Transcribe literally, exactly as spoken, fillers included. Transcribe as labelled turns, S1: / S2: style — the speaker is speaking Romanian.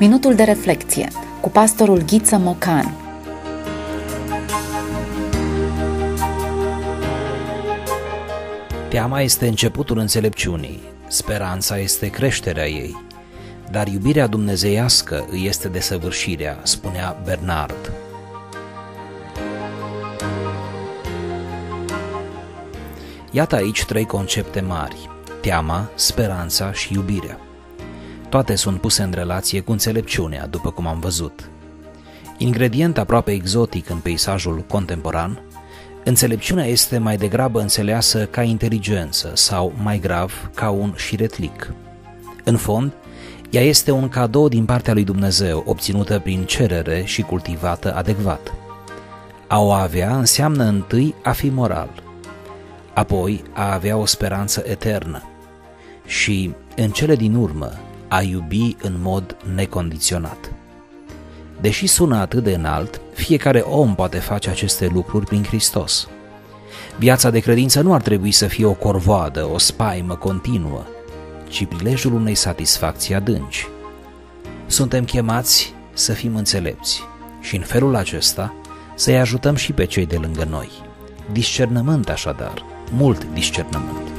S1: Minutul de reflecție cu pastorul Ghiță Mocan.
S2: Teama este începutul înțelepciunii, speranța este creșterea ei, dar iubirea dumnezeiască îi este desăvârșirea, spunea Bernard. Iată aici trei concepte mari: teama, speranța și iubirea. Toate sunt puse în relație cu înțelepciunea, după cum am văzut. Ingredient aproape exotic în peisajul contemporan, înțelepciunea este mai degrabă înțeleasă ca inteligență sau, mai grav, ca un șiretlic. În fond, ea este un cadou din partea lui Dumnezeu, obținută prin cerere și cultivată adecvat. A o avea înseamnă întâi a fi moral, apoi a avea o speranță eternă și, în cele din urmă, a iubi în mod necondiționat. Deși sună atât de înalt, fiecare om poate face aceste lucruri prin Hristos. Viața de credință nu ar trebui să fie o corvoadă, o spaimă continuă, ci prilejul unei satisfacții adânci. Suntem chemați să fim înțelepți și în felul acesta să-i ajutăm și pe cei de lângă noi. Discernământ așadar, mult discernământ.